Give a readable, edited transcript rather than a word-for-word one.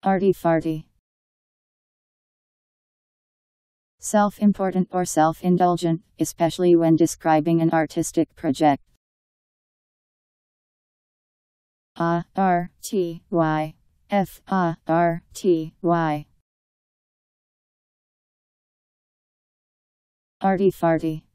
Arty farty. Self-important or self-indulgent, especially when describing an artistic project. Arty, farty. Arty farty.